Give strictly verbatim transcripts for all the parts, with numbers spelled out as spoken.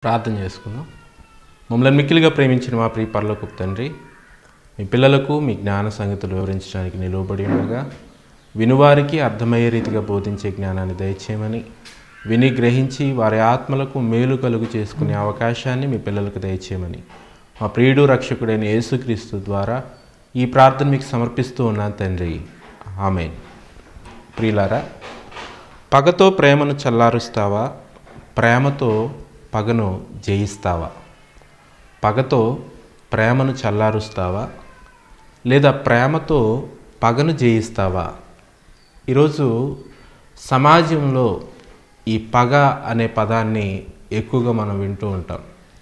ప్రార్థన చేసుకుందాం. మమ్మల్ని మిక్కిలిగా ప్రేమించిన మా ప్రియ పరలోకపు తండ్రి, మీ పిల్లలకు మీ జ్ఞాన సంగతులు వివరించడానికి నిలువబడి ఉండగా వినువారికి అర్థమయ్యే రీతిగా బోధించే జ్ఞానాన్ని దయచేయమని, విని గ్రహించి వారి ఆత్మలకు మేలు కలుగు చేసుకునే అవకాశాన్ని మీ పిల్లలకు దయచేయమని మా ప్రియుడు రక్షకుడైన యేసుక్రీస్తు ద్వారా ఈ ప్రార్థన మీకు సమర్పిస్తూ ఉన్నాను తండ్రి. ఆమేన్. ప్రియులారా, పగతో ప్రేమను చల్లారుస్తావా, ప్రేమతో పగను జయిస్తావా? పగతో ప్రేమను చల్లారుస్తావా లేదా ప్రేమతో పగను జయిస్తావా? ఈరోజు సమాజంలో ఈ పగ అనే పదాన్ని ఎక్కువగా మనం వింటూ ఉంటాం.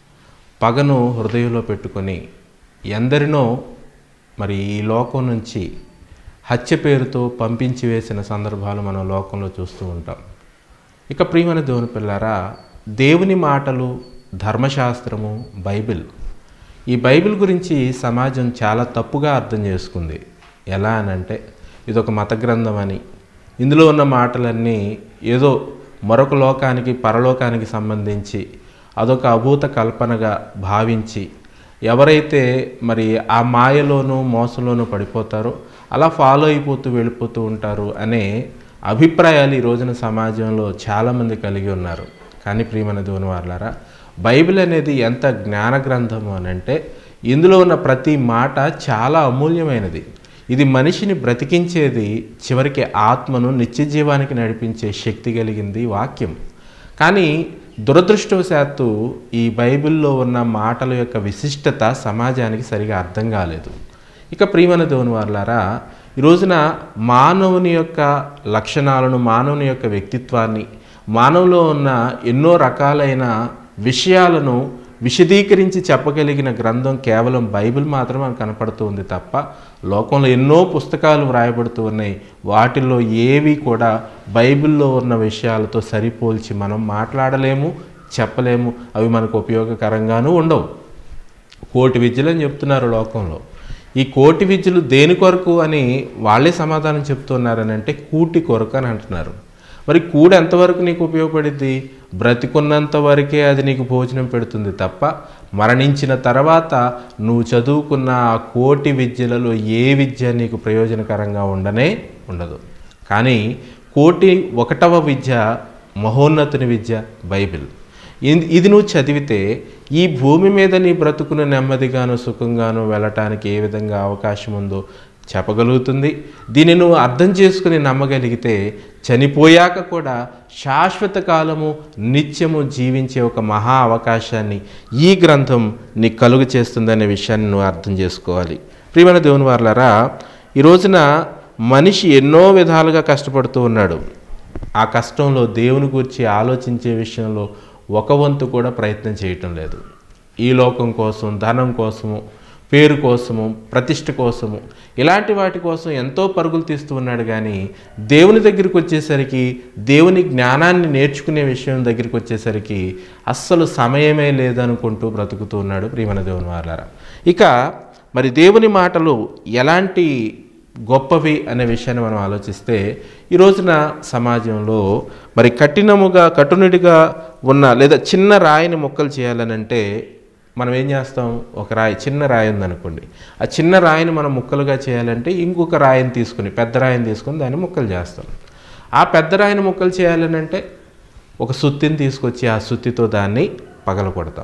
పగను హృదయంలో పెట్టుకొని ఎందరినో మరి ఈ లోకం నుంచి హత్య పేరుతో పంపించి వేసిన సందర్భాలు మనం లోకంలో చూస్తూ ఉంటాం. ఇక ప్రియమైన దేవుని పిల్లారా, దేవుని మాటలు, ధర్మశాస్త్రము, బైబిల్, ఈ బైబిల్ గురించి సమాజం చాలా తప్పుగా అర్థం చేసుకుంది. ఎలా అనంటే ఇదొక మత గ్రంథం అని, ఇందులో ఉన్న మాటలన్నీ ఏదో మరొక లోకానికి, పరలోకానికి సంబంధించి అదొక అభూత కల్పనగా భావించి ఎవరైతే మరి ఆ మాయలోనూ మోసంలోనూ పడిపోతారో అలా ఫాలో అయిపోతూ వెళ్ళిపోతూ ఉంటారు అనే అభిప్రాయాలు ఈ రోజున సమాజంలో చాలామంది కలిగి ఉన్నారు. కానీ ప్రియమైన దేవుని వారలారా, బైబిల్ అనేది ఎంత జ్ఞాన గ్రంథము అని అంటే ఇందులో ఉన్న ప్రతి మాట చాలా అమూల్యమైనది. ఇది మనిషిని బ్రతికించేది, చివరికి ఆత్మను నిత్య జీవానికి నడిపించే శక్తి కలిగింది వాక్యం. కానీ దురదృష్టవశాత్తు ఈ బైబిల్లో ఉన్న మాటల యొక్క విశిష్టత సమాజానికి సరిగా అర్థం కాలేదు. ఇక ప్రియమైన దేవుని వారలారా, ఈ రోజున మానవుని యొక్క లక్షణాలను, మానవుని యొక్క వ్యక్తిత్వాన్ని, మానవులో ఉన్న ఎన్నో రకాలైన విషయాలను విశదీకరించి చెప్పగలిగిన గ్రంథం కేవలం బైబిల్ మాత్రమే మనకు కనపడుతూ ఉంది తప్ప లోకంలో ఎన్నో పుస్తకాలు వ్రాయబడుతూ ఉన్నాయి. వాటిల్లో ఏవి కూడా బైబిల్లో ఉన్న విషయాలతో సరిపోల్చి మనం మాట్లాడలేము, చెప్పలేము. అవి మనకు ఉపయోగకరంగానూ ఉండవు. కోటి విద్యలు అని చెప్తున్నారు లోకంలో. ఈ కోటి విద్యలు దేని కొరకు అని వాళ్ళే సమాధానం చెప్తున్నారని అంటే కూటి కొరకు అని అంటున్నారు. మరి కూడు ఎంతవరకు నీకు ఉపయోగపడుద్ది? బ్రతికున్నంత వరకే అది నీకు భోజనం పెడుతుంది తప్ప మరణించిన తర్వాత నువ్వు చదువుకున్న ఆ కోటి విద్యలలో ఏ విద్య నీకు ప్రయోజనకరంగా ఉండనే ఉండదు. కానీ కోటి ఒకటవ విద్య, మహోన్నతుని విద్య బైబిల్. ఇది నువ్వు చదివితే ఈ భూమి మీద నీ బ్రతుకును నెమ్మదిగాను సుఖంగాను వెళ్ళటానికి ఏ విధంగా అవకాశం ఉందో చెప్పగలుగుతుంది. దీన్ని నువ్వు అర్థం చేసుకుని నమ్మగలిగితే చనిపోయాక కూడా శాశ్వత కాలము, నిత్యము జీవించే ఒక మహా అవకాశాన్ని ఈ గ్రంథం నీకు కలుగు చేస్తుందనే విషయాన్ని నువ్వు అర్థం చేసుకోవాలి. ప్రియమైన దేవుని వారలారా, ఈ రోజున మనిషి ఎన్నో విధాలుగా కష్టపడుతూ ఉన్నాడు. ఆ కష్టంలో దేవుని గురించి ఆలోచించే విషయంలో ఒక వంతు కూడా ప్రయత్నం చేయటం లేదు. ఈ లోకం కోసం, ధనం కోసము, పేరు కోసము, ప్రతిష్ట కోసము, ఇలాంటి వాటి కోసం ఎంతో పరుగులు తీస్తూ ఉన్నాడు. కానీ దేవుని దగ్గరికి వచ్చేసరికి, దేవుని జ్ఞానాన్ని నేర్చుకునే విషయం దగ్గరికి వచ్చేసరికి అస్సలు సమయమే లేదనుకుంటూ బ్రతుకుతూ ఉన్నాడు. ప్రియమైన దేవుని వారలారా, ఇక మరి దేవుని మాటలు ఎలాంటి గొప్పవి అనే విషయాన్ని మనం ఆలోచిస్తే ఈ రోజున సమాజంలో మరి కఠినముగా, కఠినుడిగా ఉన్న లేదా చిన్న రాయిని ముక్కలు చేయాలనంటే మనం ఏం చేస్తాం? ఒక రాయి, చిన్న రాయి ఉందనుకోండి, ఆ చిన్న రాయిని మనం ముక్కలుగా చేయాలంటే ఇంకొక రాయిని తీసుకుని, పెద్ద రాయిని తీసుకొని దాన్ని ముక్కలు చేస్తాం. ఆ పెద్ద రాయిని ముక్కలు చేయాలనంటే ఒక సుత్తిని తీసుకొచ్చి ఆ సుత్తితో దాన్ని పగల కొడతాం.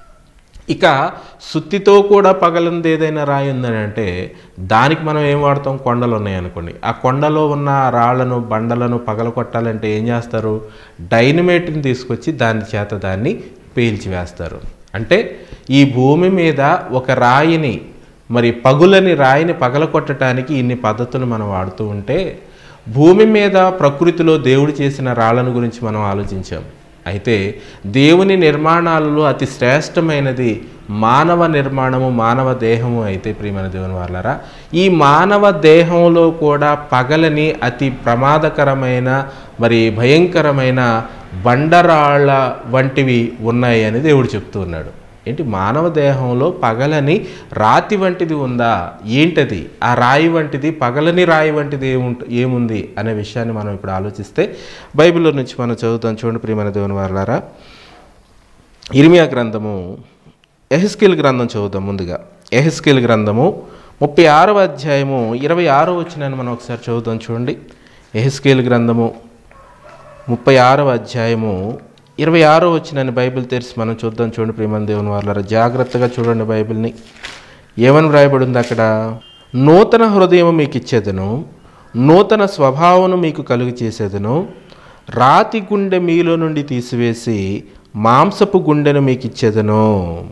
ఇక సుత్తితో కూడా పగలంది ఏదైనా రాయి ఉందని అంటే దానికి మనం ఏం వాడతాం? కొండలు ఉన్నాయనుకోండి, ఆ కొండలో ఉన్న రాళ్లను, బండలను పగల కొట్టాలంటే ఏం చేస్తారు? డైనమైట్ని తీసుకొచ్చి దాని చేత దాన్ని పేల్చి వేస్తారు. అంటే ఈ భూమి మీద ఒక రాయిని, మరి పగులని రాయిని పగల కొట్టడానికి ఇన్ని పద్ధతులు మనం వాడుతూ ఉంటే భూమి మీద ప్రకృతిలో దేవుడు చేసిన రాళ్ళను గురించి మనం ఆలోచించాం. అయితే దేవుని నిర్మాణాలలో అతి శ్రేష్టమైనది మానవ నిర్మాణము, మానవ దేహము. అయితే ప్రియమైన దేవుని వారలారా, ఈ మానవ దేహంలో కూడా పగలని అతి ప్రమాదకరమైన, మరి భయంకరమైన బండరాళ్ళ వంటివి ఉన్నాయి అని దేవుడు చెప్తూ ఉన్నాడు. ఏంటి? మానవ దేహంలో పగలని రాతి వంటిది ఉందా? ఏంటది? ఆ రాయి వంటిది, పగలని రాయి వంటిది ఏముంట ఏముంది అనే విషయాన్ని మనం ఇప్పుడు ఆలోచిస్తే బైబిల్లో నుంచి మనం చదువుతాం. చూడండి ప్రియమైన దేవుని వారలారా, ఇర్మియా గ్రంథము, యెహెజ్కేలు గ్రంథం చదువుదాం ముందుగా. యెహెజ్కేలు గ్రంథము ముప్పై ఆరవ అధ్యాయము ఇరవై ఆరో వచనాన్ని మనం ఒకసారి చదువుదాం చూడండి. యెహెజ్కేలు గ్రంథము ముప్పై ఆరవ అధ్యాయము ఇరవై ఆరో వచనాన్ని బైబిల్ తెరిచి మనం చూద్దాం చూడండి. ప్రియమైన దేవుని వారలారా, జాగ్రత్తగా చూడండి బైబిల్ని. ఏమని వ్రాయబడి ఉంది అక్కడ? నూతన హృదయం మీకు ఇచ్చేదను, నూతన స్వభావమును మీకు కలుగు చేసేదను, రాతి గుండె మీలో నుండి తీసివేసి మాంసపు గుండెను మీకు ఇచ్చేదను.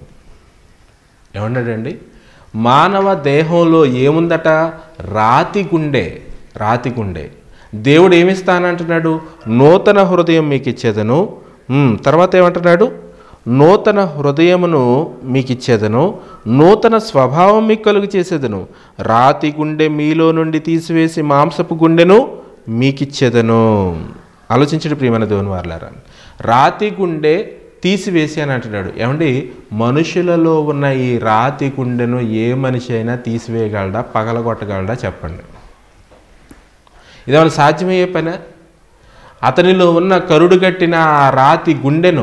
ఏమన్నాడండి? మానవ దేహంలో ఏముందట? రాతి గుండె. రాతి గుండె. దేవుడు ఏమిస్తానంటున్నాడు? నూతన హృదయం మీకు ఇచ్చేదను. తర్వాత ఏమంటున్నాడు? నూతన హృదయమును మీకు ఇచ్చేదను, నూతన స్వభావం మీకు కలుగు చేసేదను, రాతి గుండె మీలో నుండి తీసివేసి మాంసపు గుండెను మీకు ఇచ్చేదను. ఆలోచించండి ప్రియమైన దేవుని వారలారా, రాతి గుండె తీసివేసి అని అంటున్నాడు. ఏమండి, మనుషులలో ఉన్న ఈ రాతి గుండెను ఏ మనిషి అయినా తీసివేయగలడా, పగలగొట్టగలడా? చెప్పండి. ఇదేమైనా సాధ్యమయ్యే పని? అతనిలో ఉన్న కరుడు కట్టిన ఆ రాతి గుండెను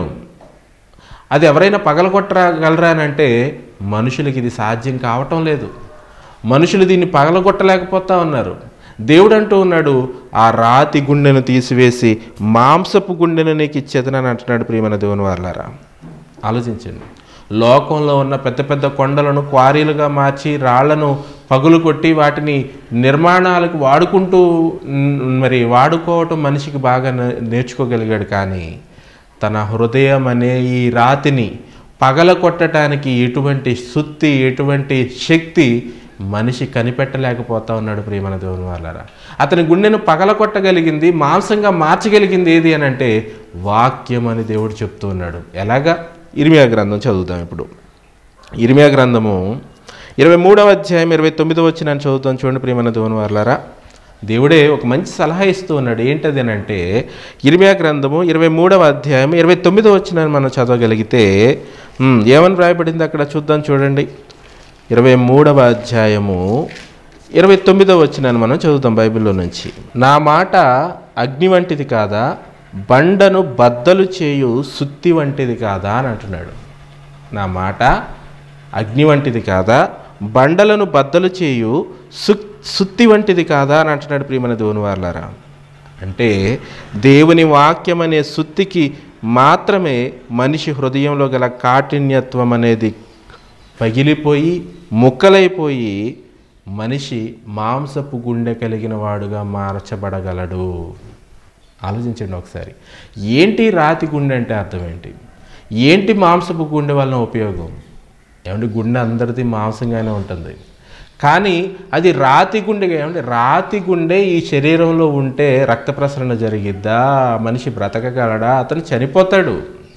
అది ఎవరైనా పగలగొట్టగలరా అని అంటే మనుషులకి ఇది సాధ్యం కావటం లేదు. మనుషులు దీన్ని పగలగొట్టలేకపోతా ఉన్నారు. దేవుడు అంటూ ఉన్నాడు, ఆ రాతి గుండెను తీసివేసి మాంసపు గుండెను నీకు ఇచ్చేదనని అంటున్నాడు. ప్రియమైన దేవుని వారలారా, ఆలోచించండి. లోకంలో ఉన్న పెద్ద పెద్ద కొండలను క్వారీలుగా మార్చి రాళ్లను పగులు కొట్టి వాటిని నిర్మాణాలకు వాడుకుంటూ మరి వాడుకోవటం మనిషికి బాగా నేర్చుకోగలిగాడు. కానీ తన హృదయం అనే ఈ రాతిని పగల కొట్టడానికి ఎటువంటి సుత్తి, ఎటువంటి శక్తి మనిషి కనిపెట్టలేకపోతా ఉన్నాడు. ప్రియమైన దేవుని వారలారా, అతని గుండెను పగల కొట్టగలిగింది, మాంసంగా మార్చగలిగింది ఏది అని అంటే వాక్యం అని దేవుడు చెప్తూ ఉన్నాడు. ఎలాగా? ఇర్మియా గ్రంథం చదువుతాం ఇప్పుడు. ఇర్మియా గ్రంథము ఇరవై మూడవ అధ్యాయం ఇరవై తొమ్మిదవ వచనాన్ని చదువుతాం చూడండి. ప్రియమైన దేవుని వారలారా, దేవుడే ఒక మంచి సలహా ఇస్తూ ఉన్నాడు. ఏంటది అని అంటే ఇర్మియా గ్రంథము ఇరవై మూడవ అధ్యాయం ఇరవై తొమ్మిదవ వచనాన్ని మనం చదవగలిగితే ఏమని రాయబడింది అక్కడ చూద్దాం చూడండి. ఇరవై మూడవ అధ్యాయము ఇరవై తొమ్మిదవ వచనాన్ని మనం చదువుతాం బైబిల్లో నుంచి. నా మాట అగ్ని వంటిది కాదా, బండను బద్దలు చేయు సుత్తి వంటిది కాదా అని అంటున్నాడు. నా మాట అగ్ని వంటిది కాదా, బండలను బద్దలు చేయు సు సుత్తి వంటిది కాదా అని అంటున్నాడు. ప్రియమైన దేవుని వారలారా, అంటే దేవుని వాక్యం అనే సుత్తికి మాత్రమే మనిషి హృదయంలో గల కాఠిన్యత్వం అనేది పగిలిపోయి ముక్కలైపోయి మనిషి మాంసపు గుండె కలిగిన వాడుగా మార్చబడగలడు. ఆలోచించండి ఒకసారి. ఏంటి రాతి గుండె అంటే అర్థం ఏంటి? ఏంటి మాంసపు గుండె వలన ఉపయోగం? ఏమంటే గుండె అందరిది మాంసంగానే ఉంటుంది, కానీ అది రాతి గుండెగా. ఏమంటే రాతి గుండె ఈ శరీరంలో ఉంటే రక్త ప్రసరణ జరిగిద్దా? మనిషి బ్రతకగలడా? అతను చనిపోతాడు.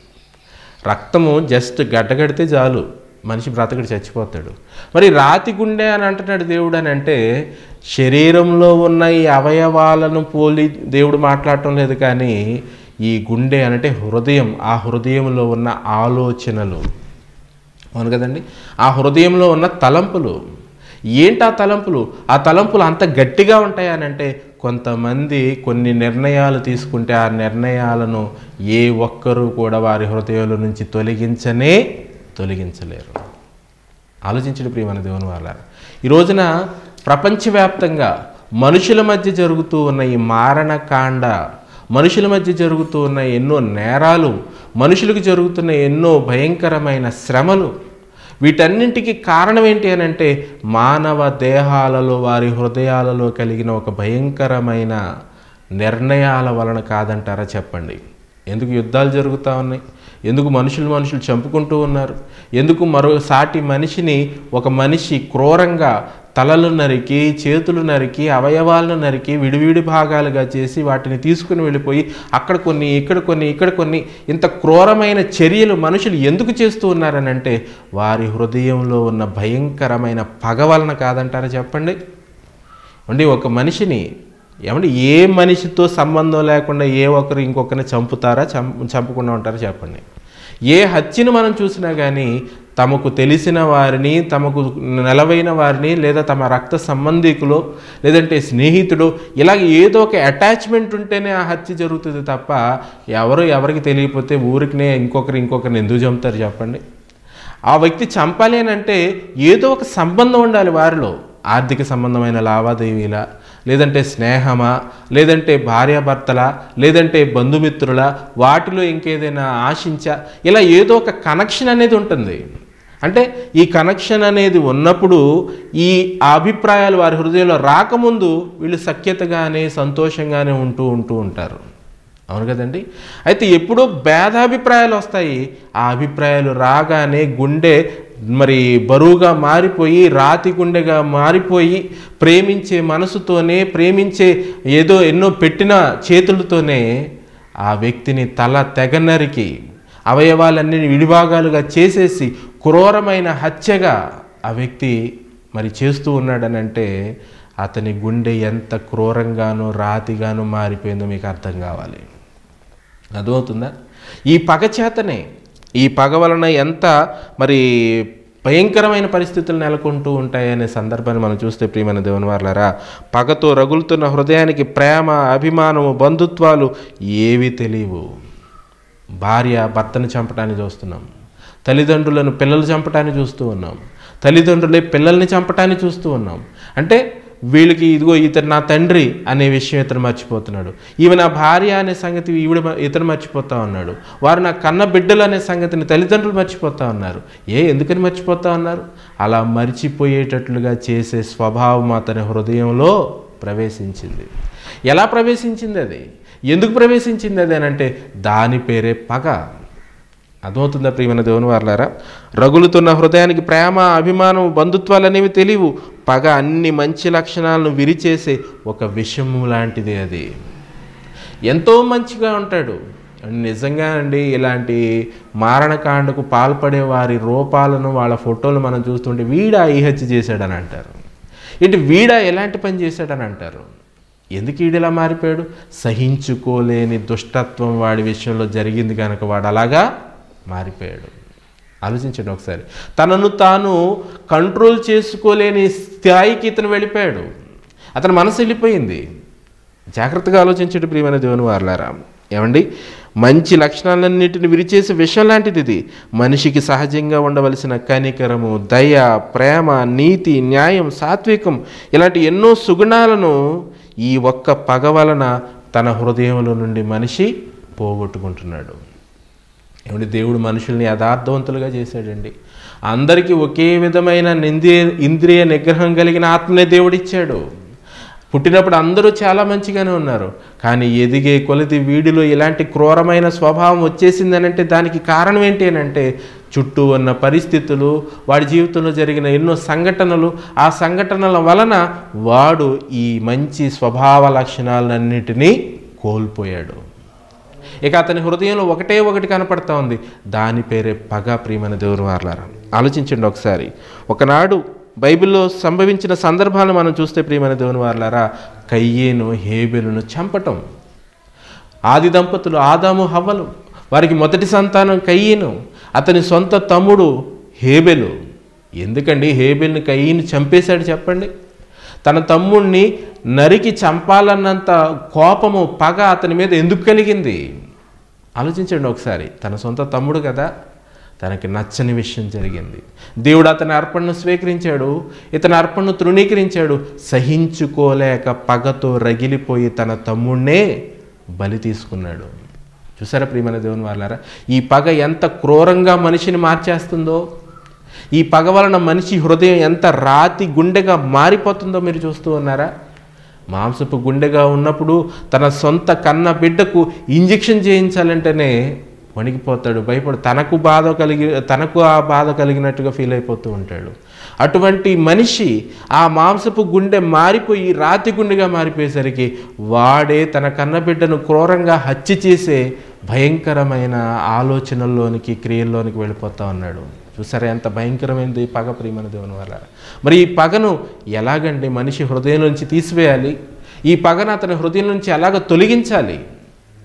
రక్తము జస్ట్ గడ్డగడితే చాలు, మనిషి బ్రతకడు, చచ్చిపోతాడు. మరి రాతి గుండె అని అంటున్నాడు దేవుడు అని అంటే శరీరంలో ఉన్న ఈ అవయవాలను పోలి దేవుడు మాట్లాడటం లేదు, కానీ ఈ గుండె అంటే హృదయం, ఆ హృదయంలో ఉన్న ఆలోచనలు, అవును కదండి, ఆ హృదయంలో ఉన్న తలంపులు. ఏంటి ఆ తలంపులు? ఆ తలంపులు అంత గట్టిగా ఉంటాయి అని అంటే కొంతమంది కొన్ని నిర్ణయాలు తీసుకుంటే ఆ నిర్ణయాలను ఏ ఒక్కరూ కూడా వారి హృదయాల నుంచి తొలగించనే తొలగించలేరు. ఆలోచించండి ప్రియమైన దేవుని వారలారా, ఈ రోజున ప్రపంచవ్యాప్తంగా మనుషుల మధ్య జరుగుతూ ఉన్న ఈ మారణకాండ, మనుషుల మధ్య జరుగుతూ ఉన్న ఎన్నో నేరాలు, మనుషులకు జరుగుతున్న ఎన్నో భయంకరమైన శ్రమలు, వీటన్నింటికి కారణం ఏంటి అని అంటే మానవ దేహాలలో, వారి హృదయాలలో కలిగిన ఒక భయంకరమైన నిర్ణయాల వలన కాదంటారా? చెప్పండి. ఎందుకు యుద్ధాలు జరుగుతూ ఉన్నాయి? ఎందుకు మనుషులు మనుషులు చంపుకుంటూ ఉన్నారు? ఎందుకు మరో సాటి మనిషిని ఒక మనిషి క్రూరంగా తలలు నరికి, చేతులు నరికి, అవయవాలను నరికి విడివిడి భాగాలుగా చేసి వాటిని తీసుకుని వెళ్ళిపోయి అక్కడ కొన్ని, ఇక్కడ కొన్ని, ఇక్కడ కొన్ని, ఇంత క్రూరమైన చర్యలు మనుషులు ఎందుకు చేస్తూ ఉన్నారని అంటే వారి హృదయంలో ఉన్న భయంకరమైన పగ వలన కాదంటారా? చెప్పండి. అంటే ఒక మనిషిని ఏమంటే ఏ మనిషితో సంబంధం లేకుండా ఏ ఒక్కరు ఇంకొకరిని చంపుతారా? చం చంపకుండా ఉంటారా? చెప్పండి. ఏ హత్యను మనం చూసినా కానీ తమకు తెలిసిన వారిని, తమకు నెలవైన వారిని, లేదా తమ రక్త సంబంధికులు, లేదంటే స్నేహితుడు, ఇలాగ ఏదో ఒక అటాచ్మెంట్ ఉంటేనే ఆ హత్య జరుగుతుంది తప్ప ఎవరు ఎవరికి తెలియకపోతే ఊరికినే ఇంకొకరు ఇంకొకరిని ఎందుకు చంపుతారు చెప్పండి? ఆ వ్యక్తి చంపాలి అని అంటే ఏదో ఒక సంబంధం ఉండాలి వారిలో. ఆర్థిక సంబంధమైన లావాదేవీలా, లేదంటే స్నేహమా, లేదంటే భార్యాభర్తల, లేదంటే బంధుమిత్రుల, వాటిలో ఇంకేదైనా ఆశించా, ఇలా ఏదో ఒక కనెక్షన్ అనేది ఉంటుంది. అంటే ఈ కనెక్షన్ అనేది ఉన్నప్పుడు ఈ అభిప్రాయాలు వారి హృదయంలో రాకముందు వీళ్ళు సఖ్యతగానే సంతోషంగానే ఉంటూ ఉంటూ ఉంటారు. అవును కదండి? అయితే ఎప్పుడో భేదాభిప్రాయాలు వస్తాయి. ఆ అభిప్రాయాలు రాగానే గుండె మరి బరువుగా మారిపోయి, రాతి గుండెగా మారిపోయి, ప్రేమించే మనసుతోనే, ప్రేమించే ఏదో ఎన్నో పెట్టిన చేతులతోనే ఆ వ్యక్తిని తల తెగనరికి అవయవాలన్నీ విడిభాగాలుగా చేసేసి క్రూరమైన హత్యగా ఆ వ్యక్తి మరి చేస్తూ ఉన్నాడనంటే అతని గుండె ఎంత క్రూరంగానో రాతిగానో మారిపోయిందో మీకు అర్థం కావాలి. అర్థమవుతుందా? ఈ పగ చేతనే, ఈ పగ వలన ఎంత మరి భయంకరమైన పరిస్థితులు నెలకొంటూ ఉంటాయనే సందర్భాన్ని మనం చూస్తే ప్రియమైన దేవుని వారలారా, పగతో రగులుతున్న హృదయానికి ప్రేమ, అభిమానము, బంధుత్వాలు ఏవి తెలియవు. భార్య భర్తను చంపటాన్ని చూస్తున్నాం, తల్లిదండ్రులను పిల్లలు చంపటాన్ని చూస్తూ ఉన్నాం, తల్లిదండ్రులే పిల్లల్ని చంపటాన్ని చూస్తూ ఉన్నాం. అంటే వీళ్ళకి ఇదిగో ఇతను నా తండ్రి అనే విషయం ఇతను మర్చిపోతున్నాడు, ఈమె నా భార్య అనే సంగతి ఈవిడ ఇతను మర్చిపోతా ఉన్నాడు, వారు నా కన్న బిడ్డలు అనే సంగతిని తల్లిదండ్రులు మర్చిపోతా ఉన్నారు. ఏ ఎందుకని మర్చిపోతా ఉన్నారు? అలా మర్చిపోయేటట్లుగా చేసే స్వభావం అతని హృదయంలో ప్రవేశించింది. ఎలా ప్రవేశించింది అది? ఎందుకు ప్రవేశించింది అది అని అంటే దాని పేరే పగ. అర్థమవుతుందా ప్రియమైన దేవుని వారలారా? రగులుతున్న హృదయానికి ప్రేమ, అభిమానం, బంధుత్వాలు అనేవి తెలియవు. పగ అన్ని మంచి లక్షణాలను విరిచేసే ఒక విషము లాంటిది. అది ఎంతో మంచిగా ఉంటాడు నిజంగా అండి. ఇలాంటి మారణకాండకు పాల్పడే వారి రూపాలను, వాళ్ళ ఫోటోలు మనం చూస్తుంటే వీడా ఈ హత్య చేశాడని అంటారు. ఏంటి వీడా ఎలాంటి పని చేశాడని అంటారు. ఎందుకు ఈడిలా మారిపోయాడు? సహించుకోలేని దుష్టత్వం వాడి విషయంలో జరిగింది కనుక వాడు అలాగా మారిపోయాడు. ఆలోచించండి ఒకసారి. తనను తాను కంట్రోల్ చేసుకోలేని స్థాయికి ఇతను వెళ్ళిపోయాడు. అతని మనసు వెళ్ళిపోయింది. జాగ్రత్తగా ఆలోచించండి ప్రియమైన దేవుని వారలారా. ఏమండి, మంచి లక్షణాలన్నింటిని విరిచేసే విషయం లాంటిది ఇది. మనిషికి సహజంగా ఉండవలసిన కనికరము, దయ, ప్రేమ, నీతి, న్యాయం, సాత్వికం ఇలాంటి ఎన్నో సుగుణాలను ఈ ఒక్క పగ వలన తన హృదయంలో నుండి మనిషి పోగొట్టుకుంటున్నాడు. ఏమంటే దేవుడు మనుషుల్ని యథార్థవంతులుగా చేశాడండి. అందరికీ ఒకే విధమైన నింద్రియ ఇంద్రియ నిగ్రహం కలిగిన ఆత్మనే దేవుడిచ్చాడు. పుట్టినప్పుడు అందరూ చాలా మంచిగానే ఉన్నారు. కానీ ఎదిగే కొలది వీడిలో ఇలాంటి క్రూరమైన స్వభావం వచ్చేసిందనంటే దానికి కారణం ఏంటి అని అంటే చుట్టూ ఉన్న పరిస్థితులు, వాడి జీవితంలో జరిగిన ఎన్నో సంఘటనలు, ఆ సంఘటనల వలన వాడు ఈ మంచి స్వభావ లక్షణాలన్నిటినీ కోల్పోయాడు. ఇక అతని హృదయంలో ఒకటే ఒకటి కనపడతా ఉంది, దాని పేరే పగ. ప్రియమైన దేవుని వారలారా, ఆలోచించండి ఒకసారి. ఒకనాడు బైబిల్లో సంభవించిన సందర్భాలను మనం చూస్తే ప్రియమైన దేవుని వారలారా, కయ్యేను హేబెలును చంపటం. ఆది దంపతులు ఆదాము హవ్వలు, వారికి మొదటి సంతానం కయ్యేను, అతని సొంత తమ్ముడు హేబెలు. ఎందుకండి హేబెల్ని కయ్యను చంపేశాడు చెప్పండి? తన తమ్ముడిని నరికి చంపాలన్నంత కోపము, పగ అతని మీద ఎందుకు కలిగింది? ఆలోచించండి ఒకసారి. తన సొంత తమ్ముడు కదా, తనకి నచ్చని విషయం జరిగింది. దేవుడు అతని అర్పణను స్వీకరించాడు, ఇతని అర్పణను తృణీకరించాడు. సహించుకోలేక పగతో రగిలిపోయి తన తమ్ముడినే బలి తీసుకున్నాడు. చూసారా ప్రియమైన దేవుని వారలారా, ఈ పగ ఎంత క్రూరంగా మనిషిని మార్చేస్తుందో, ఈ పగ వలన మనిషి హృదయం ఎంత రాతి గుండెగా మారిపోతుందో మీరు చూస్తూ ఉన్నారా? మాంసపు గుండెగా ఉన్నప్పుడు తన సొంత కన్న బిడ్డకు ఇంజెక్షన్ చేయించాలంటేనే వణికిపోతాడు, భయపడు, తనకు బాధ కలిగి తనకు ఆ బాధ కలిగినట్టుగా ఫీల్ అయిపోతూ ఉంటాడు. అటువంటి మనిషి ఆ మాంసపు గుండె మారిపోయి రాతి గుండెగా మారిపోయేసరికి వాడే తన కన్నబిడ్డను క్రూరంగా హత్య చేసే భయంకరమైన ఆలోచనల్లోనికి, క్రియల్లోనికి వెళ్ళిపోతా ఉన్నాడు. చూసారా ఎంత భయంకరమైనది పగ ప్రియమైన దేవుని వల్ల. మరి ఈ పగను ఎలాగండి మనిషి హృదయం నుంచి తీసివేయాలి? ఈ పగను అతని హృదయం నుంచి ఎలాగ తొలగించాలి?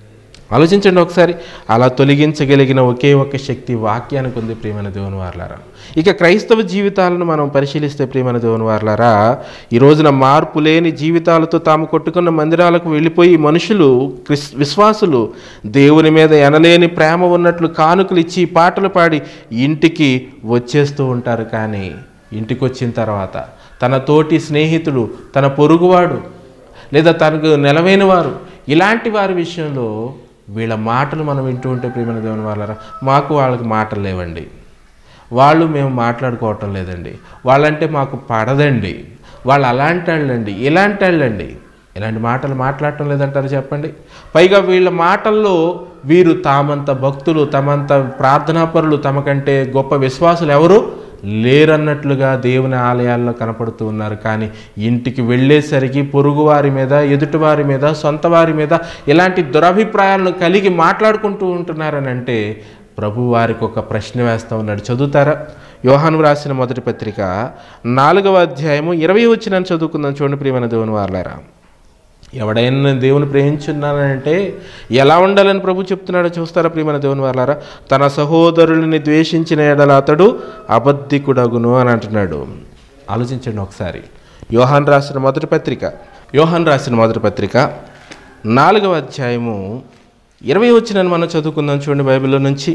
ఆలోచించండి ఒకసారి. అలా తొలగించగలిగిన ఒకే ఒక్క శక్తి వాక్యానికి ఉంది ప్రియమైన దేవుని వారలారా. ఇక క్రైస్తవ జీవితాలను మనం పరిశీలిస్తే ప్రియమైన దేవుని వారలారా, ఈ రోజున మార్పు లేని జీవితాలతో తాము కొట్టుకున్న మందిరాలకు వెళ్ళిపోయి మనుషులు క్రిస్ విశ్వాసులు దేవుని మీద ఎనలేని ప్రేమ ఉన్నట్లు కానుకలు ఇచ్చి పాటలు పాడి ఇంటికి వచ్చేస్తూ ఉంటారు. కానీ ఇంటికి వచ్చిన తర్వాత తన తోటి స్నేహితుడు, తన పొరుగువాడు లేదా తనకు నెలవైన వారు, ఇలాంటి వారి విషయంలో వీళ్ళ మాటలు మనం వింటూ ఉంటే ప్రియమైన దేవుని వాళ్ళరా, మాకు వాళ్ళకి మాటలు లేవండి, వాళ్ళు మేము మాట్లాడుకోవటం లేదండి, వాళ్ళంటే మాకు పడదండి, వాళ్ళు అలాంటి వాళ్ళండి, ఇలాంటి వాళ్ళండి, ఇలాంటి మాటలు మాట్లాడటం లేదంటారు చెప్పండి. పైగా వీళ్ళ మాటల్లో వీరు తామంత భక్తులు, తమంత ప్రార్థనాపరులు, తమకంటే గొప్ప విశ్వాసులు ఎవరు లేరన్నట్లుగా దేవుని ఆలయాల్లో కనపడుతూ ఉన్నారు. కానీ ఇంటికి వెళ్ళేసరికి పొరుగువారి మీద, ఎదుటివారి మీద, సొంత వారి మీద ఇలాంటి దురభిప్రాయాలను కలిగి మాట్లాడుకుంటూ ఉంటున్నారని అంటే ప్రభు వారికి ఒక ప్రశ్న వేస్తూ ఉన్నాడు. చదువుతారా? యోహాను రాసిన మొదటి పత్రిక నాలుగవ అధ్యాయము ఇరవై వచనాన్ని చదువుకుందాం. చూడండి ప్రియమైన దేవుని వారలారా, ఎవడైనా దేవుని ప్రేమించున్నానంటే ఎలా ఉండాలని ప్రభు చెప్తున్నాడో చూస్తారా ప్రియమైన దేవుని వారలారా? తన సహోదరుని ద్వేషించిన ఎడల అతడు అబద్ధికుడగును అని అంటున్నాడు. ఆలోచించండి ఒకసారి. యోహాను రాసిన మొదటి పత్రిక యోహాను రాసిన మొదటి పత్రిక నాలుగవ అధ్యాయము ఇరవై వచనాన్ని మనం చదువుకుందాం. చూడండి బైబిల్లో నుంచి.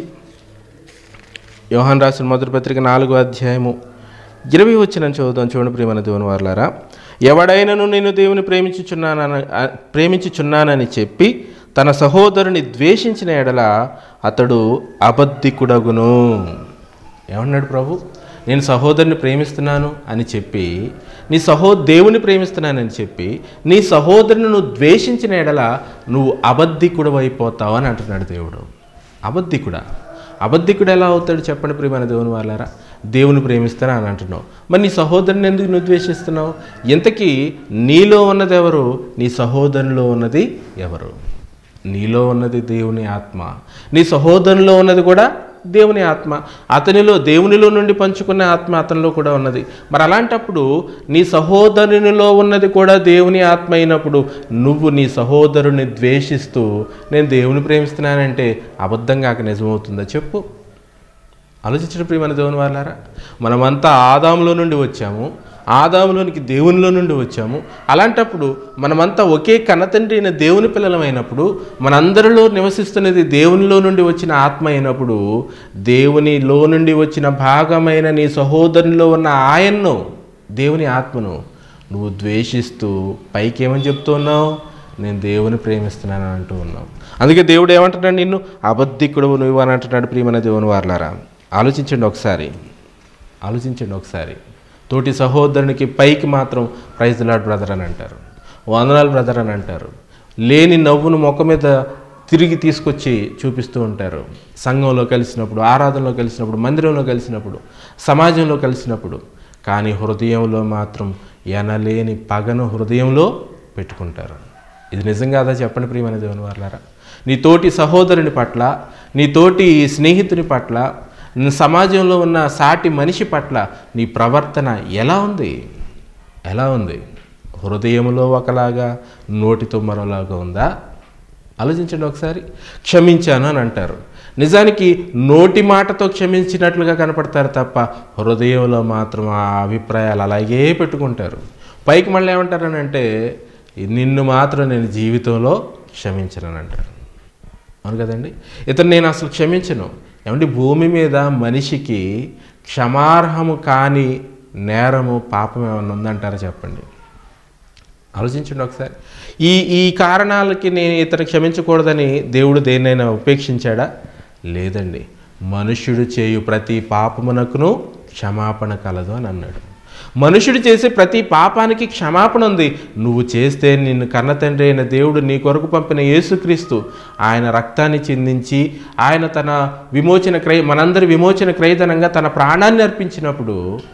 యోహాను రాసిన మొదటి పత్రిక నాలుగవ అధ్యాయము ఇరవై వచనాన్ని చదువుదాం. చూడండి ప్రియమైన దేవుని వారలారా, ఎవడైనను నేను దేవుని ప్రేమించుచున్నానని ప్రేమించుచున్నానని చెప్పి తన సహోదరుని ద్వేషించిన ఎడల అతడు అబద్ధికుడగును. ఏమన్నాడు ప్రభు? నేను సహోదరుని ప్రేమిస్తున్నాను అని చెప్పి, నీ సహో దేవుని ప్రేమిస్తున్నానని చెప్పి నీ సహోదరుని నువ్వు ద్వేషించిన ఎడల నువ్వు అబద్ధికుడు అయిపోతావు అని అంటున్నాడు దేవుడు. అబద్ధికుడా? అబద్ధికుడు ఎలా అవుతాడు చెప్పండి ప్రియమైన దేవుని వాళ్ళారా? దేవుని ప్రేమిస్తాను అని అంటున్నావు, మరి నీ సహోదరుని ఎందుకు నువ్వు ద్వేషిస్తున్నావు? ఇంతకీ నీలో ఉన్నది ఎవరు? నీ సహోదరునిలో ఉన్నది ఎవరు? నీలో ఉన్నది దేవుని ఆత్మ, నీ సహోదరునిలో ఉన్నది కూడా దేవుని ఆత్మ. అతనిలో దేవునిలో నుండి పంచుకునే ఆత్మ అతనిలో కూడా ఉన్నది. మరి అలాంటప్పుడు నీ సహోదరునిలో ఉన్నది కూడా దేవుని ఆత్మ అయినప్పుడు నువ్వు నీ సహోదరుని ద్వేషిస్తూ నేను దేవుని ప్రేమిస్తున్నానంటే అబద్ధం కాక నిజమవుతుందా చెప్పు? ఆలోచించడం ప్రియమైన దేవుని వాళ్ళారా, మనమంతా ఆదాములో నుండి వచ్చాము, ఆదాములోనికి దేవునిలో నుండి వచ్చాము. అలాంటప్పుడు మనమంతా ఒకే కన్నతండ్రి అయిన దేవుని పిల్లలమైనప్పుడు, మనందరిలో నివసిస్తున్నది దేవునిలో నుండి వచ్చిన ఆత్మ అయినప్పుడు, దేవునిలో నుండి వచ్చిన భాగమైన నీ సహోదరునిలో ఉన్న ఆయన్ను, దేవుని ఆత్మను నువ్వు ద్వేషిస్తూ పైకి ఏమని చెప్తూ ఉన్నావు? నేను దేవుని ప్రేమిస్తున్నాను అంటూ ఉన్నావు. అందుకే దేవుడు ఏమంటున్నాడు? నిన్ను అబద్ధికుడు నువ్వు అని అంటున్నాడు. ప్రియమైన దేవుని వారలారా, ఆలోచించండి ఒకసారి ఆలోచించండి ఒకసారి తోటి సహోదరునికి పైకి మాత్రం ప్రైజ్ ది లార్డ్ బ్రదర్ అని అంటారు, వందనాలు బ్రదర్ అని అంటారు, లేని నవ్వును మొక్క మీద తిరిగి తీసుకొచ్చి చూపిస్తూ ఉంటారు. సంఘంలో కలిసినప్పుడు, ఆరాధనలో కలిసినప్పుడు, మందిరంలో కలిసినప్పుడు, సమాజంలో కలిసినప్పుడు. కానీ హృదయంలో మాత్రం ఎనలేని పగను హృదయంలో పెట్టుకుంటారు. ఇది నిజం కాదా చెప్పండి ప్రియమైన దేవుని వారలారా? నీ తోటి సహోదరుని పట్ల, నీ తోటి స్నేహితుని పట్ల, సమాజంలో ఉన్న సాటి మనిషి పట్ల నీ ప్రవర్తన ఎలా ఉంది? ఎలా ఉంది? హృదయంలో ఒకలాగా, నోటితో మరోలాగా ఉందా? ఆలోచించండి ఒకసారి. క్షమించాను అని అంటారు, నిజానికి నోటి మాటతో క్షమించినట్లుగా కనపడతారు తప్ప హృదయంలో మాత్రం ఆ అభిప్రాయాలు అలాగే పెట్టుకుంటారు. పైకి మళ్ళీ ఏమంటారని అంటే నిన్ను మాత్రం నేను జీవితంలో క్షమించనని అంటారు. అవును కదండి? ఇతను నేను అసలు క్షమించను. ఏమంటే భూమి మీద మనిషికి క్షమార్హము కాని నేరము, పాపం ఏమన్నా ఉందంటారా చెప్పండి? ఆలోచించండి ఒకసారి. ఈ ఈ కారణాలకి నేను ఇతను క్షమించకూడదని దేవుడు దేన్నైనా ఉపేక్షించాడా? లేదండి. మనుష్యుడు చేయు ప్రతి పాపమునకును క్షమాపణ కలదు అని అన్నాడు. మనుషుడు చేసే ప్రతి పాపానికి క్షమాపణ ఉంది. నువ్వు చేస్తే నిన్ను కన్న తండ్రి అయిన దేవుడు నీ కొరకు పంపిన యేసుక్రీస్తు ఆయన రక్తాన్ని చిందించి ఆయన తన విమోచన క్రయ మనందరి విమోచన క్రయధనంగా తన ప్రాణాన్ని అర్పించినప్పుడు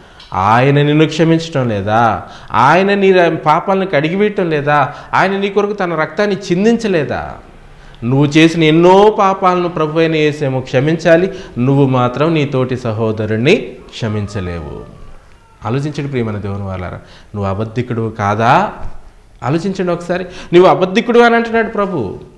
ఆయన నిన్ను క్షమించడం లేదా? ఆయన నీ పాపాలను కడిగివేయటం లేదా? ఆయన నీ కొరకు తన రక్తాన్ని చిందించలేదా? నువ్వు చేసిన ఎన్నో పాపాలను ప్రభు అయిన యేసేమో క్షమించాలి, నువ్వు మాత్రం నీ తోటి సహోదరుణ్ణి క్షమించలేవు. ఆలోచించండి ప్రియమైన దేవుని వాళ్ళారా, నువ్వు అబద్ధికుడు కాదా? ఆలోచించండి ఒకసారి. నువ్వు అబద్ధికుడు అని అంటున్నాడు ప్రభు.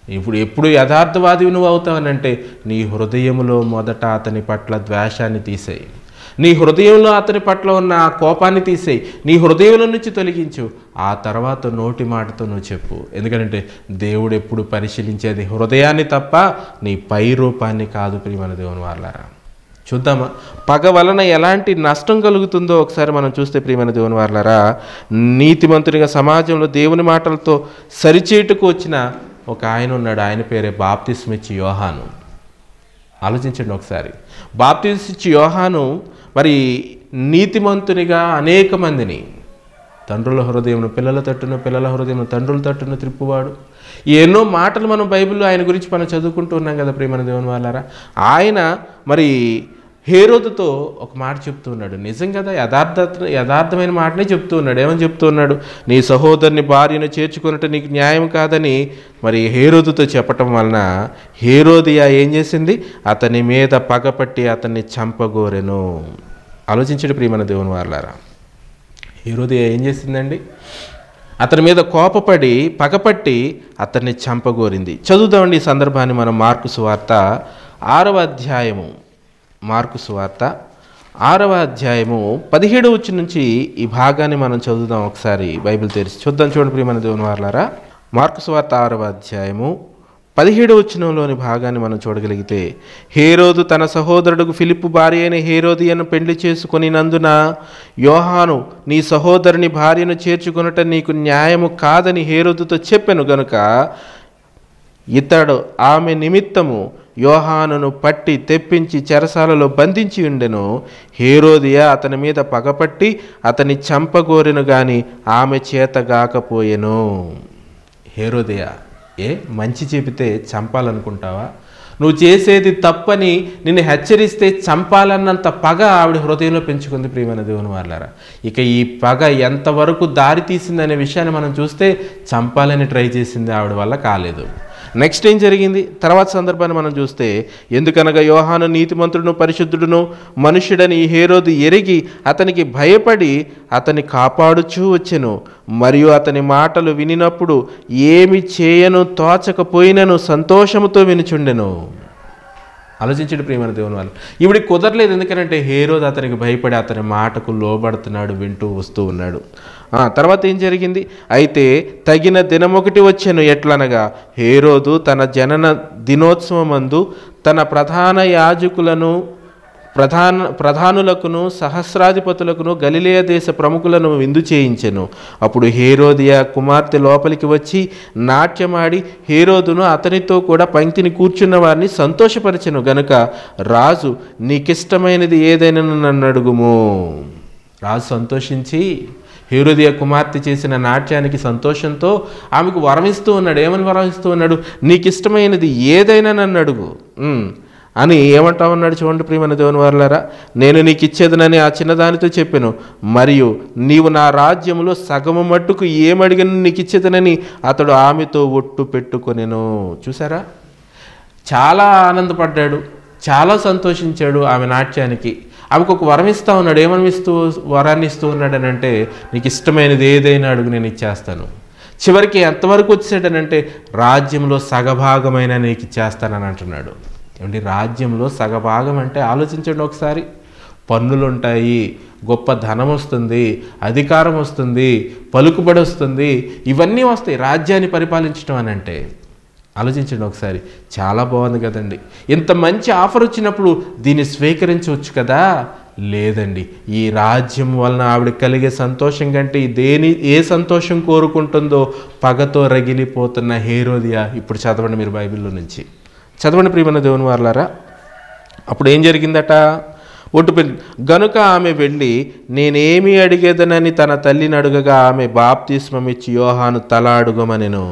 ఇప్పుడు ఎప్పుడు యథార్థవాదివి నువ్వు అవుతావనంటే నీ హృదయంలో మొదట అతని పట్ల ద్వేషాన్ని తీసేయి, నీ హృదయంలో అతని పట్ల ఉన్న ఆ కోపాన్ని తీసేయి, నీ హృదయంలో నుంచి తొలగించు. ఆ తర్వాత నోటి మాటతో నువ్వు చెప్పు. ఎందుకంటే దేవుడు ఎప్పుడు పరిశీలించేది హృదయాన్ని తప్ప నీ పై రూపాన్ని కాదు. ప్రియమైన దేవుని వారలారా, చూద్దామా పగ వలన ఎలాంటి నష్టం కలుగుతుందో ఒకసారి మనం చూస్తే ప్రియమైన దేవుని వారలారా, నీతిమంతునిగా సమాజంలో దేవుని మాటలతో సరిచేటుకు వచ్చిన ఒక ఆయన ఉన్నాడు. ఆయన పేరే బాప్తిస్మిచ్చి యోహాను. ఆలోచించండి ఒకసారి. బాప్తిస్మిచ్చి యోహాను మరి నీతిమంతునిగా అనేక మందిని, తండ్రుల హృదయమును పిల్లల తట్టును, పిల్లల హృదయమును తండ్రుల తట్టును త్రిప్పువాడు. ఎన్నో మాటలు మనం బైబిల్లో ఆయన గురించి మనం చదువుకుంటూ ఉన్నాం కదా ప్రియమైన దేవుని వాళ్ళారా. ఆయన మరి హేరోదుతో ఒక మాట చెప్తూ ఉన్నాడు. నిజం కదా, యథార్థ యథార్థమైన మాటనే చెప్తూ ఉన్నాడు. ఏమని చెప్తూ ఉన్నాడు? నీ సహోదరుని భార్యను చేర్చుకున్నట్టు నీకు న్యాయం కాదని మరి హేరోదుతో చెప్పటం వలన హేరోదియా ఏం చేసింది? అతని మీద పగపట్టి అతన్ని చంపగోరెను. ఆలోచించండి ప్రియమైన దేవుని వాళ్ళారా, హేరోదియా ఏం చేసిందండి? అతని మీద కోపపడి పగపట్టి అతన్ని చంపగోరింది. చదువుదామండి ఈ సందర్భాన్ని మనం. మార్కు సువార్త ఆరవ అధ్యాయము, మార్కు సువార్త ఆరవ అధ్యాయము పదిహేడు వచ్చి నుంచి ఈ భాగాన్ని మనం చదువుదాం. ఒకసారి బైబిల్ తెరిచి చూద్దాం. చూడండి ప్రియమైన దేవుని వారలారా, మార్కు సువార్త ఆరవ అధ్యాయము పదిహేడు వచనంలోని భాగాన్ని మనం చూడగలిగితే, హేరోదు తన సహోదరుడు ఫిలిప్పు భార్య అయిన హేరోదియను పెళ్లి చేసుకొని నందున యోహాను నీ సహోదరుని భార్యను చేర్చుకొనుట నీకు న్యాయము కాదని హేరోదుతో చెప్పెను గనుక ఇతడు ఆమె నిమిత్తము యోహానును పట్టి తెప్పించి చెరసాలలో బంధించి ఉండెను. హేరోదియా అతని మీద పగపట్టి అతని చంపగోరెను గాని ఆమె చేతగాకపోయెను. హేరోదియా ఏ మంచి చెబితే చంపాలనుకుంటావా? నువ్వు చేసేది తప్పని నిన్ను హెచ్చరిస్తే చంపాలన్నంత పగ ఆవిడ హృదయంలో పెంచుకుంది ప్రియమైన దేవుని వాళ్ళారా. ఇక ఈ పగ ఎంతవరకు దారి తీసిందనే విషయాన్ని మనం చూస్తే చంపాలని ట్రై చేసింది, ఆవిడ వల్ల కాలేదు. నెక్స్ట్ ఏం జరిగింది తర్వాత సందర్భాన్ని మనం చూస్తే, ఎందుకనగా యోహాను నీతిమంతుడును పరిశుద్ధుడును మనుష్యుడని హేరోదు ఎరిగి అతనికి భయపడి అతని కాపాడుచూ వచ్చెను. మరియు అతని మాటలు వినినప్పుడు ఏమి చేయను తోచకపోయినను సంతోషముతో వినుచుండెను. ఆలోచించండి ప్రియమైన దేవుని వాళ్ళు. ఇవిడి కుదరలేదు. ఎందుకంటే హేరోదు అతనికి భయపడి అతని మాటకు లోబడుతున్నాడు, వింటూ వస్తూ ఉన్నాడు. తర్వాత ఏం జరిగింది? అయితే తగిన దినమొకటి వచ్చెను. ఎట్లనగా హేరోదు తన జనన దినోత్సవమందు తన ప్రధాన యాజకులను ప్రధాన ప్రధానులకును సహస్రాధిపతులకును గలిలయ దేశ ప్రముఖులను విందు చేయించెను. అప్పుడు హేరోదియా కుమార్తె లోపలికి వచ్చి నాట్యమాడి హేరోదును అతనితో కూడా పంక్తిని కూర్చున్న వారిని సంతోషపరిచెను. గనుక రాజు నీకిష్టమైనది ఏదైనా నన్ను అడుగుము. రాజు సంతోషించి హేరోదియా కుమార్తె చేసిన నాట్యానికి సంతోషంతో ఆమెకు వరమిస్తూ ఉన్నాడు. ఏమని వరమిస్తూ ఉన్నాడు? నీకు ఇష్టమైనది ఏదైనా నన్ను అడుగు అని ఏమంటా ఉన్నాడు. చూడండి ప్రియమైన దేవుని వారలారా, నేను నీకు ఇచ్చేదనని ఆ చిన్నదానితో చెప్పాను. మరియు నీవు నా రాజ్యములో సగము మట్టుకు ఏమడిగిన నీకు ఇచ్చేదనని అతడు ఆమెతో ఒట్టు పెట్టుకొనెను. చూసారా, చాలా ఆనందపడ్డాడు, చాలా సంతోషించాడు ఆమె నాట్యానికి. ఆమెకు ఒక వరం ఇస్తూ ఉన్నాడు. ఏమని ఇస్తూ వరాన్ని ఇస్తూ ఉన్నాడని అంటే, నీకు ఇష్టమైనది ఏదైనా అడుగు నేను ఇచ్చేస్తాను. చివరికి ఎంతవరకు వచ్చాడనంటే, రాజ్యంలో సగభాగమైన నీకు ఇచ్చేస్తానని అంటున్నాడు. ఏమంటే రాజ్యంలో సగభాగం అంటే ఆలోచించండి ఒకసారి. పన్నులు ఉంటాయి, గొప్ప ధనం వస్తుంది, అధికారం వస్తుంది, పలుకుబడి వస్తుంది, ఇవన్నీ వస్తాయి రాజ్యాన్ని పరిపాలించడం అని అంటే. ఆలోచించండి ఒకసారి. చాలా బాగుంది కదండి. ఇంత మంచి ఆఫర్ వచ్చినప్పుడు దీన్ని స్వీకరించవచ్చు కదా? లేదండి. ఈ రాజ్యం వలన ఆవిడ కలిగే సంతోషం కంటే దేని ఏ సంతోషం కోరుకుంటుందో పగతో రగిలిపోతున్న హేరోదియా. ఇప్పుడు చదవండి మీరు బైబిల్లో నుంచి, చదవండి ప్రియమైన దేవుని వారలారా. అప్పుడు ఏం జరిగిందట? ఒట్టు పె గనుక ఆమె వెళ్ళి నేనేమి అడిగేదనని తన తల్లిని అడుగగా ఆమె బాప్తిస్మమిచ్చి యోహాను తల అడుగమనెను.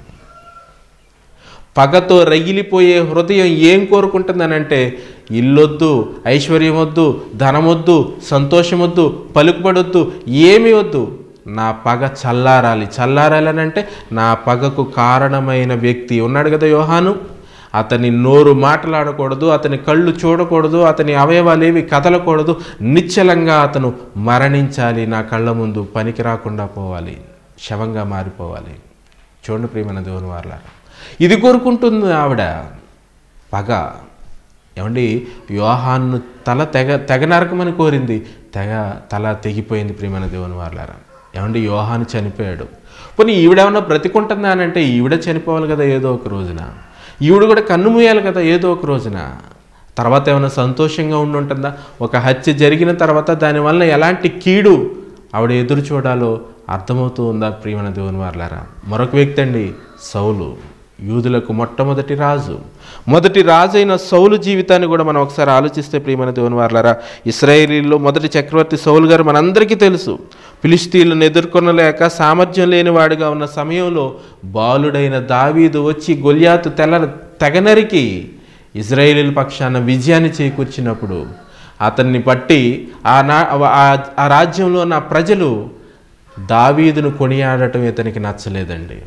పగతో రగిలిపోయే హృదయం ఏం కోరుకుంటుందనంటే, ఇల్లొద్దు, ఐశ్వర్యం వద్దు, ధనమొద్దు, సంతోషమొద్దు, పలుకుబడొద్దు, ఏమీ వద్దు, నా పగ చల్లారాలి. చల్లారాలి అని అంటే నా పగకు కారణమైన వ్యక్తి ఉన్నాడు కదా యోహాను, అతని నోరు మాట్లాడకూడదు, అతని కళ్ళు చూడకూడదు, అతని అవయవాలు ఏవి కదలకూడదు, నిశ్చలంగా అతను మరణించాలి, నా కళ్ళ ముందు పనికి రాకుండా పోవాలి, శవంగా మారిపోవాలి. చూడండి ప్రియమైన దేవుని వారలారా, ఇది కోరుకుంటుంది ఆవిడ, పగ. ఏమండి, యోహాను తల తెగ తెగ నరకమని కోరింది, తెగ తల తెగిపోయింది. ప్రియమైన దేవుని వారలారా, ఏమండి, యోహాను చనిపోయాడు. పోనీ ఈవిడేమన్నా బ్రతికుంటుందా అని అంటే ఈవిడ చనిపోవాలి కదా ఏదో ఒక రోజున, ఈవిడ కూడా కన్ను మూయాలి కదా ఏదో ఒక రోజున. తర్వాత ఏమైనా సంతోషంగా ఉండి ఉంటుందా? ఒక హత్య జరిగిన తర్వాత దానివల్ల ఎలాంటి కీడు ఆవిడ ఎదురు చూడాలో అర్థమవుతూ ఉందా? ప్రియమైన దేవుని వారలారా, మరొక వ్యక్తి అండి సౌలు, యూదులకు మొట్టమొదటి రాజు. మొదటి రాజు అయిన సౌలు జీవితాన్ని కూడా మనం ఒకసారి ఆలోచిస్తే ప్రియమైన దేవుని వారలారా, ఇశ్రాయేలీల్లో మొదటి చక్రవర్తి సౌలు గారు మనందరికీ తెలుసు. ఫిలిష్తీయులను ఎదుర్కొనలేక సామర్థ్యం లేని వాడిగా ఉన్న సమయంలో బాలుడైన దావీదు వచ్చి గొల్యాతు తెల్ల తెగనరికి ఇశ్రాయేలీల పక్షాన విజయాన్ని చేకూర్చినప్పుడు అతన్ని బట్టి ఆ నా ఆ రాజ్యంలో ఉన్న ప్రజలు దావీదును కొనియాడటం ఇతనికి నచ్చలేదండి.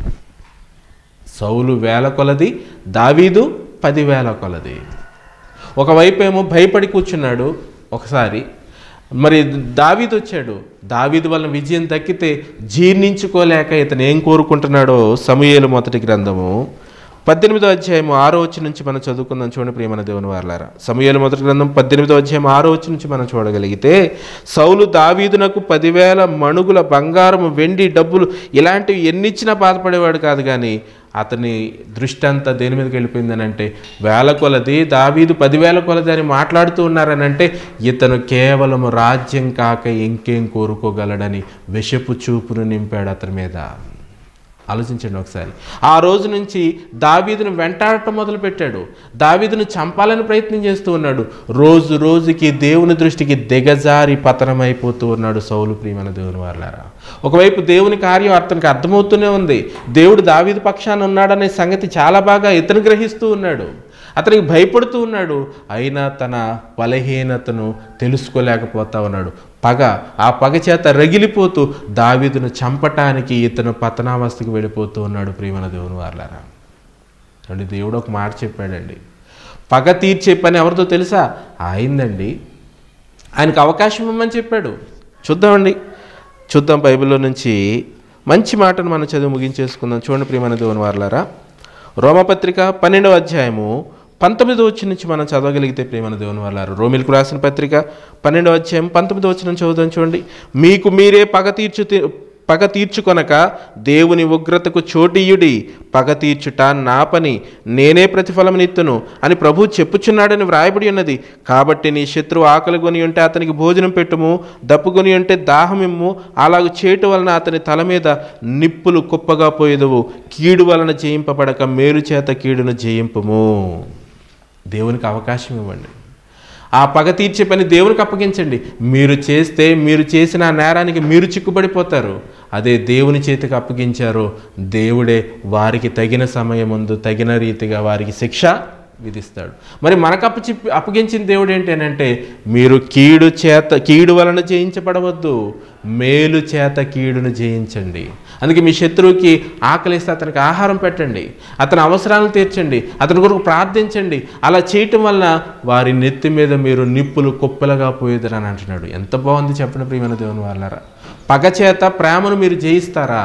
సౌలు వేల కొలది, దావీదు పదివేల కొలది. ఒకవైపు ఏమో భయపడి కూర్చున్నాడు. ఒకసారి మరి దావీదు వచ్చాడు, దావీదు వలన విజయం దక్కితే జీర్ణించుకోలేక ఇతను ఏం కోరుకుంటున్నాడో సమూయేలు మొదటి గ్రంథము పద్దెనిమిదో అధ్యాయం ఆరో వచ్చి నుంచి మనం చదువుకుందాం. చూడండి ప్రియమైన దేవుని వారలారా, సమూయేలు మొదటి గ్రంథం పద్దెనిమిదో అధ్యాయం ఆరో వచ్చి నుంచి మనం చూడగలిగితే, సౌలు దావీదునకు పదివేల మణుగుల బంగారము, వెండి, డబ్బులు ఇలాంటివి ఎన్నిచ్చినా బాధపడేవాడు కాదు. కానీ అతని దృష్టి అంతా దేని మీదకి వెళ్ళిపోయిందని అంటే వేల కొలది, దావీదు పదివేల కొలది అని మాట్లాడుతూ ఉన్నారని అంటే ఇతను కేవలం రాజ్యం కాక ఇంకేం కోరుకోగలడని విషపు చూపును నింపాడు అతని మీద. ఆలోచించండి ఒకసారి. ఆ రోజు నుంచి దావీదును వెంటాడటం మొదలుపెట్టాడు, దావీదును చంపాలని ప్రయత్నం చేస్తూ ఉన్నాడు. రోజు రోజుకి దేవుని దృష్టికి దిగజారి పతనమైపోతూ ఉన్నాడు సౌలు. ప్రియమైన దేవుని వారలారా, ఒకవైపు దేవుని కార్యం అతనికి అర్థమవుతూనే ఉంది, దేవుడు దావీదు పక్షాన ఉన్నాడనే సంగతి చాలా బాగా ఇతను గ్రహిస్తూ ఉన్నాడు, అతనికి భయపడుతూ ఉన్నాడు. అయినా తన బలహీనతను తెలుసుకోలేకపోతా ఉన్నాడు. పగ, ఆ పగ చేత రగిలిపోతూ దావీదును చంపటానికి ఇతను పతనావస్థకు వెళ్ళిపోతూ ఉన్నాడు. ప్రియమైన దేవుని వారలారా, అంటే దేవుడు ఒక మాట చెప్పాడండి, పగ తీర్చే పని ఎవరితో తెలుసా? అయిందండి. ఆయనకు అవకాశం ఇవ్వమని చెప్పాడు. చూద్దామండి, చూద్దాం బైబిల్లో నుంచి మంచి మాటను మనం చదివి ముగించేసుకుందాం. చూడండి ప్రియమైన దేవుని వారలారా, రోమపత్రిక పన్నెండవ అధ్యాయము పంతొమ్మిదో వచ్చి నుంచి మనం చదవగలిగితే ప్రియమైన దేవుని వారలారా, రోమిలకు రాసిన పత్రిక పన్నెండవ అధ్యాయం పంతొమ్మిదో వచ్చి నుంచి చదువుదాం. చూడండి, మీకు మీరే పగ తీర్చు పగ తీర్చుకొనక దేవుని ఉగ్రతకు చోటీయుడి, పగ తీర్చుట నా పని, నేనే ప్రతిఫలమునిత్తును అని ప్రభువు చెప్పుచున్నాడని వ్రాయబడి ఉన్నది. కాబట్టి నీ శత్రువు ఆకలి కొని ఉంటే అతనికి భోజనం పెట్టుము, దప్పుకొని ఉంటే దాహమిమ్ము, అలాగూ చేటు వలన అతని తల మీద నిప్పులు కుప్పగా పోయేదువు. కీడు వలన జయింపబడక మేలు చేత కీడును జయింపుము. దేవునికి అవకాశం ఇవ్వండి, ఆ పగ తీర్చే పని దేవునికి అప్పగించండి. మీరు చేస్తే మీరు చేసిన నేరానికి మీరు చిక్కుబడిపోతారు. అదే దేవుని చేతికి అప్పగించారో దేవుడే వారికి తగిన సమయం ముందు తగిన రీతిగా వారికి శిక్ష విధిస్తాడు. మరి మనకు అప్పచి అప్పగించిన దేవుడు ఏంటి అని అంటే, మీరు కీడు చేత కీడు వలన జయించబడవద్దు, మేలు చేత కీడును జయించండి. అందుకే మీ శత్రువుకి ఆకలిస్తే అతనికి ఆహారం పెట్టండి, అతని అవసరాలను తీర్చండి, అతని కొరకు ప్రార్థించండి. అలా చేయటం వలన వారి నెత్తి మీద మీరు నిప్పులు కుప్పలుగా పోయేదని అని అంటున్నాడు. ఎంత బాగుంది చెప్పండి ప్రియమైన దేవుని వారలారా. పగ చేత ప్రేమను మీరు జయిస్తారా?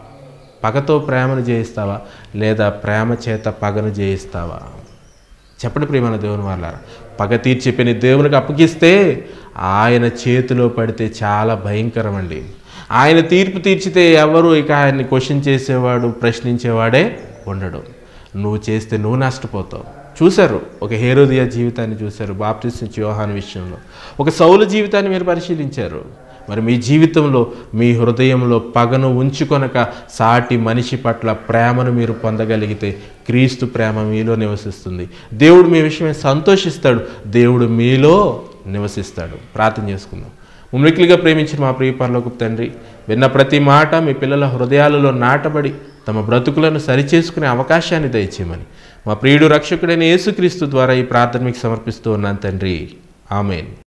పగతో ప్రేమను జయిస్తావా, లేదా ప్రేమ చేత పగను జయిస్తావా? చెప్పండి ప్రియమైన దేవుని వారలారా. పగ తీర్చే పని దేవునికి అప్పగిస్తే ఆయన చేతిలో పడితే చాలా భయంకరం అండి. ఆయన తీర్పు తీర్చితే ఎవరు ఇక ఆయన్ని క్వశ్చన్ చేసేవాడు, ప్రశ్నించేవాడే ఉండడు. నువ్వు చేస్తే నువ్వు నష్టపోతావు. చూశారు, ఒక హేరోదియా జీవితాన్ని చూశారు బాప్తిస్మ యోహాను విషయంలో. ఒక సౌలు జీవితాన్ని మీరు పరిశీలించారు. మరి మీ జీవితంలో మీ హృదయంలో పగను ఉంచుకొనక సాటి మనిషి పట్ల ప్రేమను మీరు పొందగలిగితే క్రీస్తు ప్రేమ మీలో నివసిస్తుంది. దేవుడు మీ విషయమే సంతోషిస్తాడు, దేవుడు మీలో నివసిస్తాడు. ప్రార్థన చేసుకుందాం. ముమ్మికిలిగా ప్రేమించిన మా ప్రియ పరలోకపు తండ్రి, విన్న ప్రతి మాట మీ పిల్లల హృదయాలలో నాటబడి తమ బ్రతుకులను సరిచేసుకునే అవకాశాన్ని దయచేయమని మా ప్రియుడు రక్షకుడైన యేసుక్రీస్తు ద్వారా ఈ ప్రార్థన మీకు సమర్పిస్తూ ఉన్నాను తండ్రి. ఆమేన్.